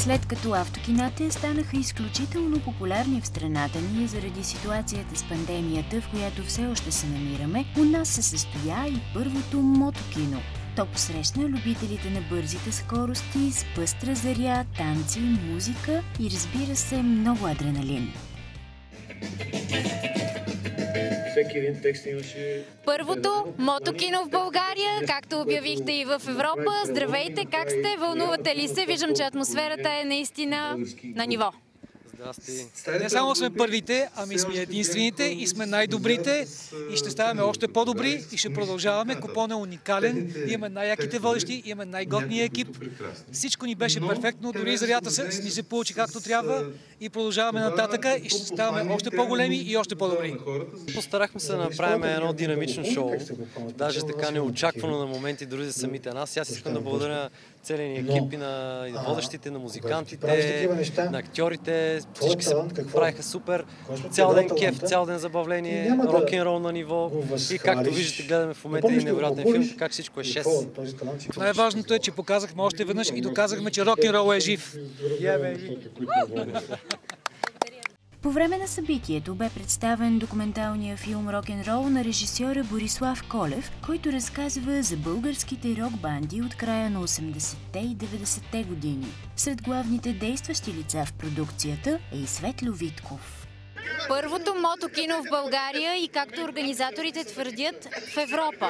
След като автокината станаха изключително популярни в страната ни заради ситуацията с пандемията, в която все още се намираме, у нас се състоя и първото мотокино. То посрещна любителите на бързите скорости с пъстра заря, танци, музика и, разбира се, много адреналин. Първото мотокино в България, както обявихте и в Европа. Здравейте, как сте? Вълнувате ли се? Виждам, че атмосферата е наистина на ниво. Не само сме първите, ами сме единствените и сме най-добрите и ще ставаме още по-добри и ще продължаваме. Купон е уникален, имаме най-яките водещи, имаме най-готния екип. Всичко ни беше перфектно, дори зарядата ни се получи както трябва и продължаваме нататъка и ще ставаме още по-големи и още по-добри. Постарахме се да направим едно динамично шоу, даже така неочаквано на моменти дори за самите нас. Аз искам да благодаря целия ни екип и на водещите, на музикантите, на актьорите. Всички се правиха супер. Цял ден кеф, цял ден забавление, рок-н-рол на ниво. И както виждате, гледаме в момента един невероятен филм, как всичко е 6. Най-важното е, че показахме още веднъж и доказахме, че рок-н-рол е жив. По време на събитието бе представен документалния филм «Рок-н-рол» на режисьора Борислав Колев, който разказва за българските рок-банди от края на 80-те и 90-те години. Сред главните действащи лица в продукцията е и Светло Витков. Първото мотокино в България и, както организаторите твърдят, в Европа.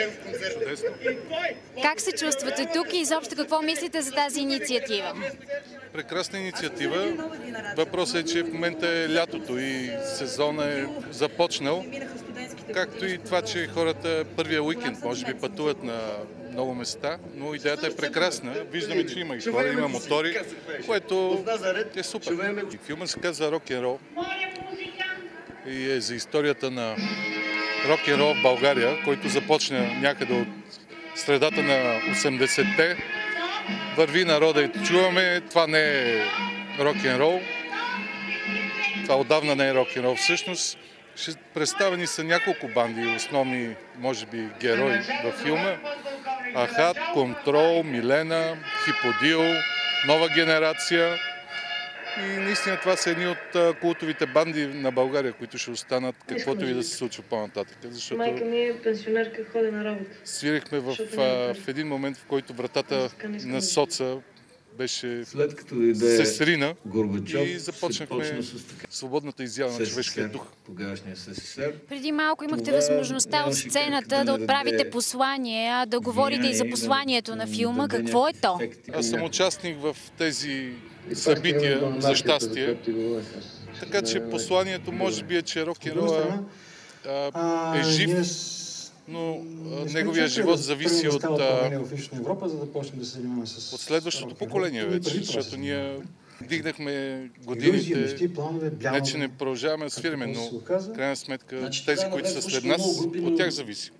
Как се чувствате тук и изобщо какво мислите за тази инициатива? Прекрасна инициатива. Въпросът е, че в момента е лятото и сезонът е започнал. Както и това, че хората първия уикенд може би пътуват на много места, но идеята е прекрасна. Виждаме, че има и хора, има мотори, което е супер. И филмът се казва «Рок-н-рол» и е за историята на рок-н-рол в България, който започна някъде от средата на 80-те. Върви народа и чуваме, това не е рок-н-рол. Това отдавна не е рок-н-рол всъщност. Представени са няколко банди, основни, може би, герои във филма. Ахат, Контрол, Милена, Хиподил, Нова генерация. И наистина това са едни от култовите банди на България, които ще останат каквото и да се случва по-нататък. Защото майка ми е пенсионерка, ходи на работа. Свирихме в един момент, в който вратата на соца беше сестрина и започнахме свободната изява на човешкия дух. Преди малко имахте възможността от сцената да отправите послание, да говорите и за посланието на филма. Какво е то? Аз съм участник в тези събития, за щастие. Така че посланието може би е, че рок-н-рола е жив, но неговия живот зависи от следващото поколение вече, защото ние вдигнахме годините, не че не продължаваме да свириме, но в крайна сметка тези, които са след нас, от тях зависи.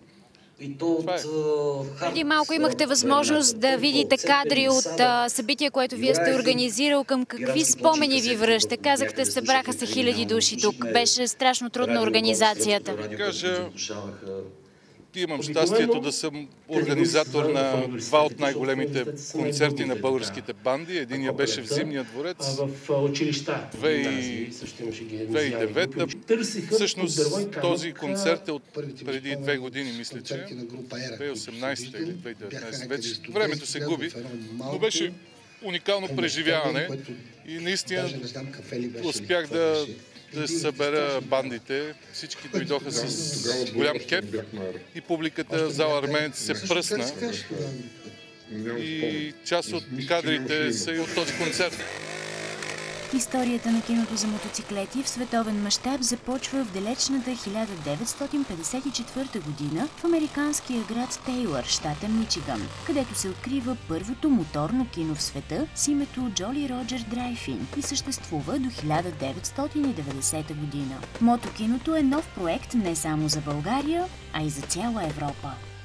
Преди малко имахте възможност да видите кадри от събитие, което вие сте организирал. Към какви спомени ви връща? Казахте, събраха се хиляди души тук. Беше страшно трудна организацията. Имам щастието да съм организатор на два от най-големите концерти на българските банди. Единия беше в Зимния дворец 2009. Всъщност този концерт е от преди 2 години, мисля, че 2018 или 2019. Вече времето се губи, но беше уникално преживяване и наистина успях да събера бандите. Всички дойдоха с голям кеп и публиката, зала Арменец се пръсна. И част от кадрите са и от този концерт. Историята на киното за мотоциклети в световен мащаб започва в далечната 1954 година в американския град Тейлър, щата Мичиган, където се открива първото моторно кино в света с името Джоли Роджер Драйв-ин и съществува до 1990 година. Мотокиното е нов проект не само за България, а и за цяла Европа.